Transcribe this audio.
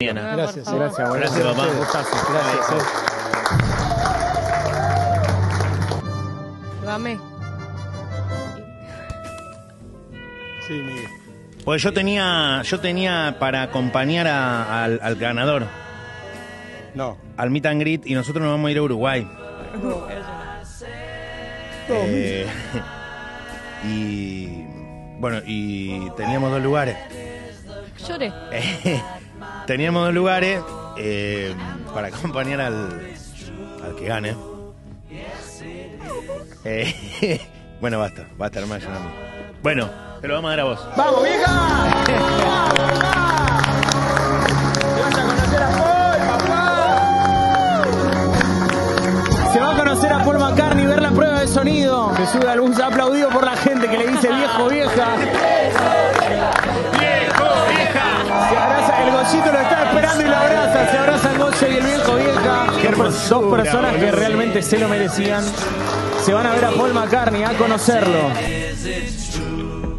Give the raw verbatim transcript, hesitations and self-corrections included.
Gracias, ah, gracias. gracias, Gracias, papá. Gracias. gracias eh. Lo amé. Sí, Miguel. Pues yo tenía, yo tenía para acompañar a, al, al ganador. No. Al meet and greet, y nosotros nos vamos a ir a Uruguay. Eh, y bueno, y teníamos dos lugares. Lloré. Teníamos dos lugares eh, para acompañar al, al que gane. Eh, bueno, basta, basta, hermano, llorando. Bueno, te lo vamos a dar a vos. ¡Vamos, vieja! ¡Te vas a conocer a Paul, papá! Se va a conocer a Paul McCartney, ver la prueba de sonido. Se sube al bus aplaudido por la gente que le dice viejo, vieja. ¡Viejo, vieja! Se abraza, el Goyito lo está esperando y lo abraza. Se abraza el Goyo y el viejo, vieja. Qué hermosura, Dos personas que boludo. realmente se lo merecían. Se van a ver a Paul McCartney, a conocerlo.